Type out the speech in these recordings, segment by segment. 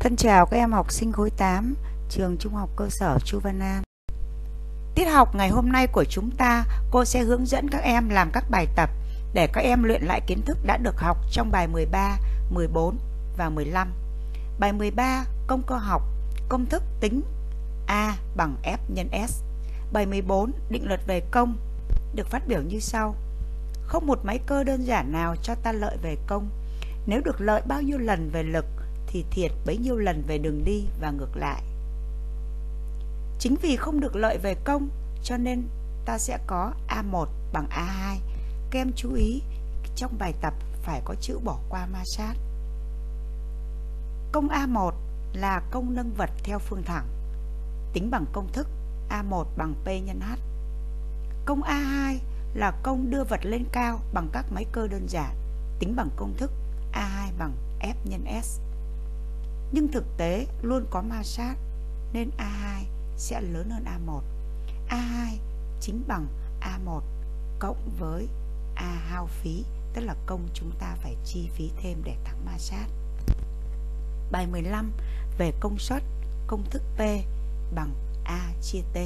Thân chào các em học sinh khối 8, trường Trung học cơ sở Chu Văn An. Tiết học ngày hôm nay của chúng ta, cô sẽ hướng dẫn các em làm các bài tập để các em luyện lại kiến thức đã được học trong bài 13, 14 và 15. Bài 13, công cơ học, công thức tính A bằng F nhân S. Bài 14, định luật về công, được phát biểu như sau. Không một máy cơ đơn giản nào cho ta lợi về công. Nếu được lợi bao nhiêu lần về lực thì thiệt bấy nhiêu lần về đường đi và ngược lại. Chính vì không được lợi về công cho nên ta sẽ có A1 bằng A2. Các em chú ý trong bài tập phải có chữ bỏ qua ma sát. Công A1 là công nâng vật theo phương thẳng, tính bằng công thức A1 bằng P nhân H. Công A2 là công đưa vật lên cao bằng các máy cơ đơn giản, tính bằng công thức A2 bằng F nhân S. Nhưng thực tế luôn có ma sát nên A2 sẽ lớn hơn A1. A2 chính bằng A1 cộng với A hao phí, tức là công chúng ta phải chi phí thêm để thắng ma sát. Bài 15 về công suất, công thức P bằng A chia T.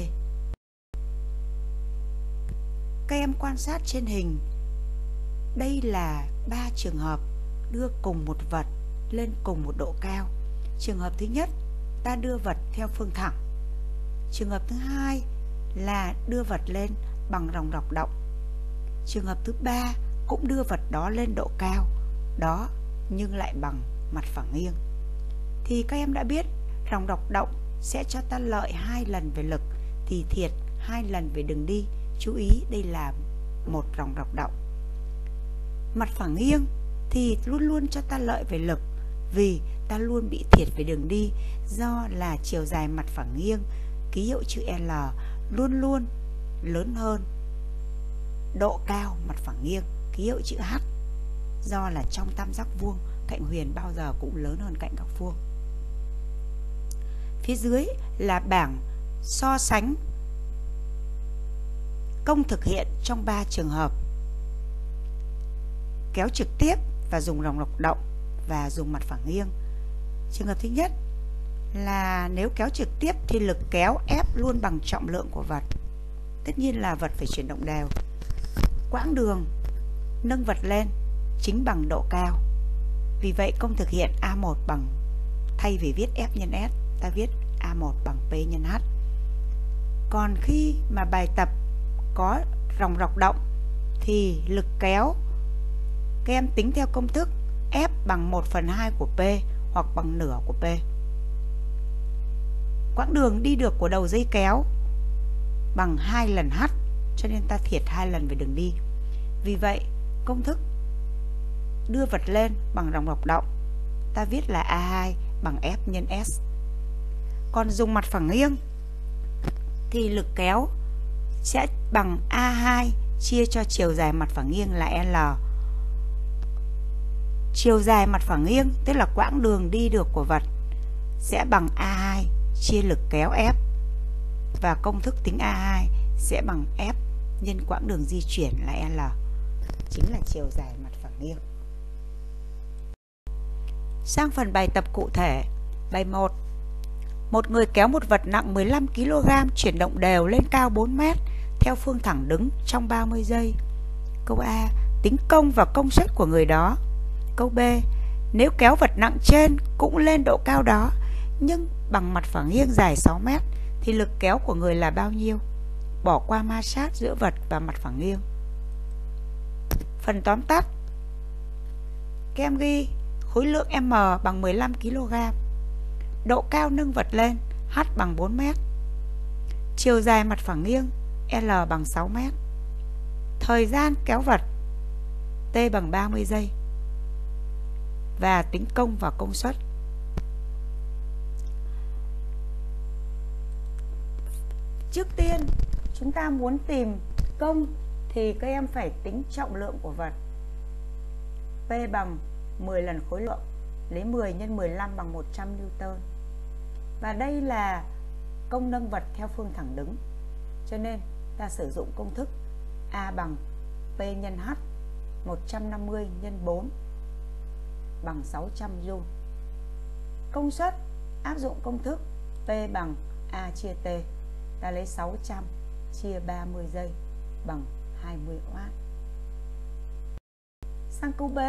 Các em quan sát trên hình, đây là 3 trường hợp đưa cùng một vật lên cùng một độ cao. Trường hợp thứ nhất, ta đưa vật theo phương thẳng. Trường hợp thứ hai là đưa vật lên bằng ròng rọc động. Trường hợp thứ ba cũng đưa vật đó lên độ cao đó nhưng lại bằng mặt phẳng nghiêng. Thì các em đã biết ròng rọc động sẽ cho ta lợi 2 lần về lực thì thiệt 2 lần về đường đi. Chú ý đây là một ròng rọc động. Mặt phẳng nghiêng thì luôn luôn cho ta lợi về lực vì ta luôn bị thiệt về đường đi, do là chiều dài mặt phẳng nghiêng ký hiệu chữ L luôn luôn lớn hơn độ cao mặt phẳng nghiêng ký hiệu chữ H, do là trong tam giác vuông cạnh huyền bao giờ cũng lớn hơn cạnh góc vuông. Phía dưới là bảng so sánh công thực hiện trong 3 trường hợp: kéo trực tiếp và dùng ròng rọc động và dùng mặt phẳng nghiêng. Trường hợp thứ nhất là nếu kéo trực tiếp thì lực kéo ép luôn bằng trọng lượng của vật. Tất nhiên là vật phải chuyển động đều. Quãng đường nâng vật lên chính bằng độ cao. Vì vậy công thực hiện A1 bằng, thay vì viết F nhân S, ta viết A1 bằng P nhân H. Còn khi mà bài tập có ròng rọc động thì lực kéo các em tính theo công thức F bằng 1/2 của P hoặc bằng nửa của P. Quãng đường đi được của đầu dây kéo bằng 2 lần H, cho nên ta thiệt 2 lần về đường đi. Vì vậy công thức đưa vật lên bằng ròng rọc động ta viết là A2 bằng F nhân S. Còn dùng mặt phẳng nghiêng thì lực kéo sẽ bằng A2 chia cho chiều dài mặt phẳng nghiêng là L. Chiều dài mặt phẳng nghiêng tức là quãng đường đi được của vật sẽ bằng A2 chia lực kéo F, và công thức tính A2 sẽ bằng F nhân quãng đường di chuyển là L, chính là chiều dài mặt phẳng nghiêng. Sang phần bài tập cụ thể. Bài 1. Một người kéo một vật nặng 15 kg chuyển động đều lên cao 4 m theo phương thẳng đứng trong 30 giây. Câu A. Tính công và công suất của người đó. Câu B. Nếu kéo vật nặng trên cũng lên độ cao đó nhưng bằng mặt phẳng nghiêng dài 6 m thì lực kéo của người là bao nhiêu? Bỏ qua ma sát giữa vật và mặt phẳng nghiêng. Phần tóm tắt. Các em ghi khối lượng M bằng 15 kg. Độ cao nâng vật lên H bằng 4 m. Chiều dài mặt phẳng nghiêng L bằng 6 m. Thời gian kéo vật T bằng 30 giây. Và tính công và công suất. Trước tiên chúng ta muốn tìm công thì các em phải tính trọng lượng của vật. P bằng 10 lần khối lượng, lấy 10 nhân 15 bằng 100 Newton. Và đây là công nâng vật theo phương thẳng đứng, cho nên ta sử dụng công thức A bằng P nhân H 150 nhân 4 bằng 600 Joule. Công suất áp dụng công thức P bằng A chia T. Ta lấy 600 chia 30 giây bằng 20W. Sang câu B.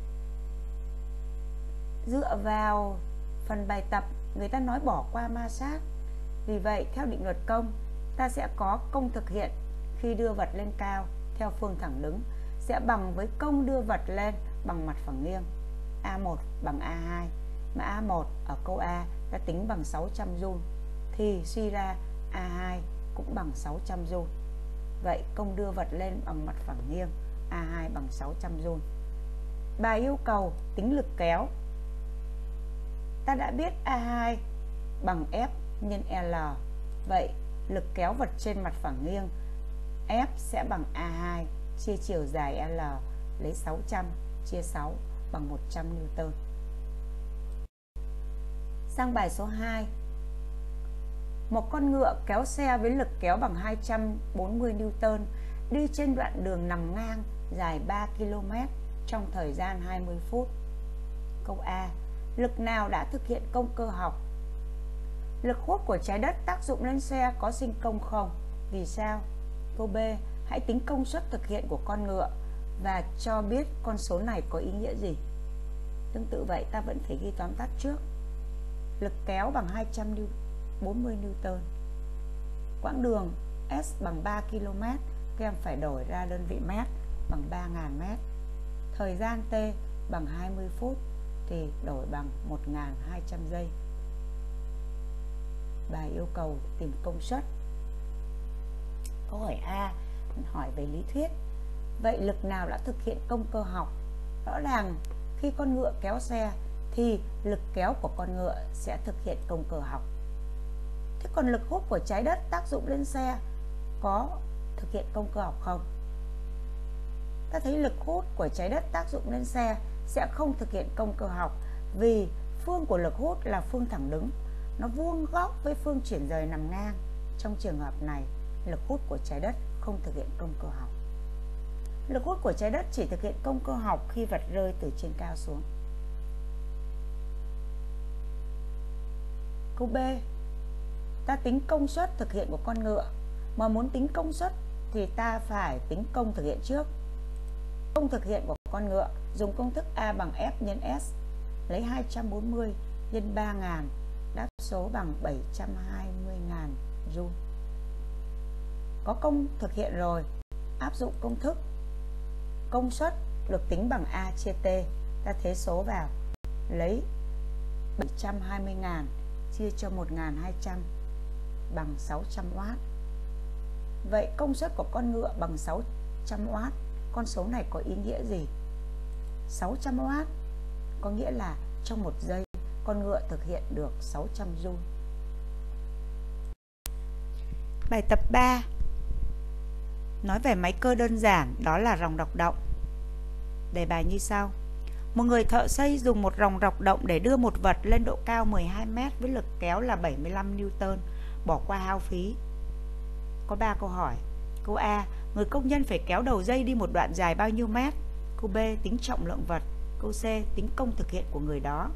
Dựa vào phần bài tập, người ta nói bỏ qua ma sát. Vì vậy, theo định luật công, ta sẽ có công thực hiện khi đưa vật lên cao theo phương thẳng đứng sẽ bằng với công đưa vật lên bằng mặt phẳng nghiêng. A1 bằng A2, mà A1 ở câu A đã tính bằng 600 Joule, thì suy ra A2 cũng bằng 600 Joule. Vậy công đưa vật lên bằng mặt phẳng nghiêng, A2 bằng 600 Joule. Bài yêu cầu tính lực kéo. Ta đã biết A2 bằng F nhân L. Vậy lực kéo vật trên mặt phẳng nghiêng F sẽ bằng A2 chia chiều dài L, lấy 600 chia 6 bằng 100 Newton. Sang bài số 2. Một con ngựa kéo xe với lực kéo bằng 240 Newton đi trên đoạn đường nằm ngang dài 3 km trong thời gian 20 phút. Câu A. Lực nào đã thực hiện công cơ học? Lực hút của trái đất tác dụng lên xe có sinh công không? Vì sao? Câu B. Hãy tính công suất thực hiện của con ngựa và cho biết con số này có ý nghĩa gì. Tương tự vậy, ta vẫn phải ghi tóm tắt trước. Lực kéo bằng 240 Newton. Quãng đường S bằng 3 km, các em phải đổi ra đơn vị mét bằng 3.000 mét. Thời gian T bằng 20 phút thì đổi bằng 1.200 giây. Bài yêu cầu tìm công suất. Câu hỏi A hỏi về lý thuyết. Vậy lực nào đã thực hiện công cơ học? Rõ ràng khi con ngựa kéo xe thì lực kéo của con ngựa sẽ thực hiện công cơ học. Thế còn lực hút của trái đất tác dụng lên xe có thực hiện công cơ học không? Ta thấy lực hút của trái đất tác dụng lên xe sẽ không thực hiện công cơ học vì phương của lực hút là phương thẳng đứng, nó vuông góc với phương chuyển rời nằm ngang. Trong trường hợp này, lực hút của trái đất không thực hiện công cơ học. Lực hút của trái đất chỉ thực hiện công cơ học khi vật rơi từ trên cao xuống. Câu B. Ta tính công suất thực hiện của con ngựa. Mà muốn tính công suất thì ta phải tính công thực hiện trước. Công thực hiện của con ngựa dùng công thức A bằng F nhân S, lấy 240 nhân 3.000, đáp số bằng 720.000 Joule. Có công thực hiện rồi, áp dụng công thức. Công suất được tính bằng A chia T, ta thế số vào, lấy 720.000 chia cho 1.200 bằng 600W. Vậy công suất của con ngựa bằng 600W. Con số này có ý nghĩa gì? 600W có nghĩa là trong 1 giây con ngựa thực hiện được 600 Joule. Bài tập 3 nói về máy cơ đơn giản, đó là ròng rọc động. Đề bài như sau. Một người thợ xây dùng một ròng rọc động để đưa một vật lên độ cao 12 m với lực kéo là 75 Newton, bỏ qua hao phí. Có 3 câu hỏi. Câu A. Người công nhân phải kéo đầu dây đi một đoạn dài bao nhiêu mét? Câu B. Tính trọng lượng vật. Câu C. Tính công thực hiện của người đó.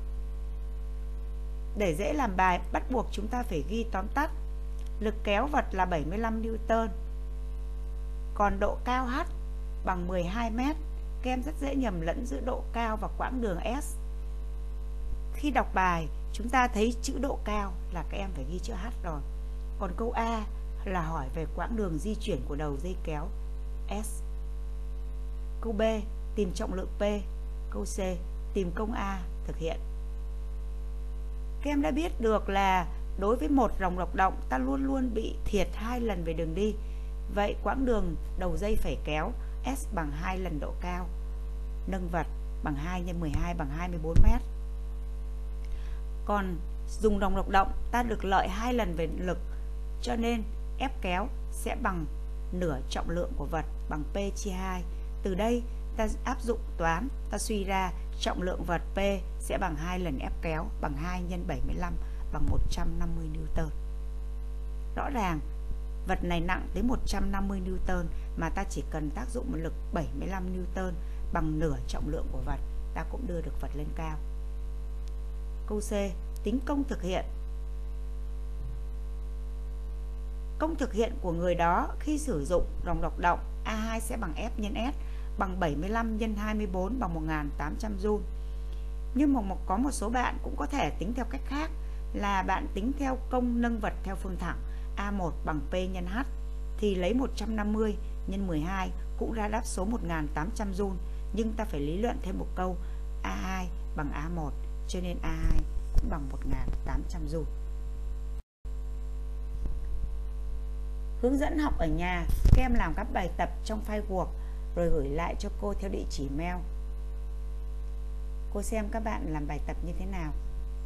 Để dễ làm bài, bắt buộc chúng ta phải ghi tóm tắt. Lực kéo vật là 75 Newton. Còn độ cao H bằng 12 m. Các em rất dễ nhầm lẫn giữa độ cao và quãng đường S. Khi đọc bài, chúng ta thấy chữ độ cao là các em phải ghi chữ H rồi. Còn câu A là hỏi về quãng đường di chuyển của đầu dây kéo S. Câu B. Tìm trọng lượng P. Câu C. Tìm công A thực hiện. Các em đã biết được là đối với một ròng rọc động, ta luôn luôn bị thiệt 2 lần về đường đi. Vậy quãng đường đầu dây phải kéo S bằng 2 lần độ cao. Nâng vật bằng 2 nhân 12 bằng 24 m. Còn dùng ròng rọc động, ta được lợi 2 lần về lực, cho nên ép kéo sẽ bằng nửa trọng lượng của vật bằng P chia 2. Từ đây ta áp dụng toán, ta suy ra trọng lượng vật P sẽ bằng 2 lần ép kéo bằng 2 nhân 75 bằng 150 Newton. Rõ ràng vật này nặng tới 150 Newton mà ta chỉ cần tác dụng một lực 75 Newton bằng nửa trọng lượng của vật, ta cũng đưa được vật lên cao. Câu C. tính công thực hiện. Công thực hiện của người đó khi sử dụng dòng đọc động A2 sẽ bằng F nhân S bằng 75 nhân 24 bằng 1800 Joule. Nhưng mà có một số bạn cũng có thể tính theo cách khác, là bạn tính theo công nâng vật theo phương thẳng A1 bằng P nhân H, thì lấy 150 nhân 12 cũng ra đáp số 1800 Joule, nhưng ta phải lý luận thêm một câu A2 bằng A1, cho nên A2 cũng bằng 1800 Joule. Hướng dẫn học ở nhà, các em làm các bài tập trong file Word rồi gửi lại cho cô theo địa chỉ mail. Cô xem các bạn làm bài tập như thế nào.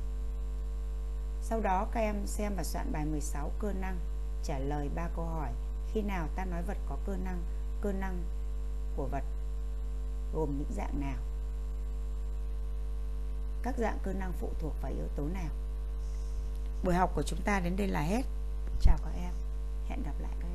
Sau đó các em xem và soạn bài 16 cơ năng, trả lời 3 câu hỏi. Khi nào ta nói vật có cơ năng của vật gồm những dạng nào? Các dạng cơ năng phụ thuộc vào yếu tố nào? Buổi học của chúng ta đến đây là hết. Chào các em, hẹn gặp lại các em.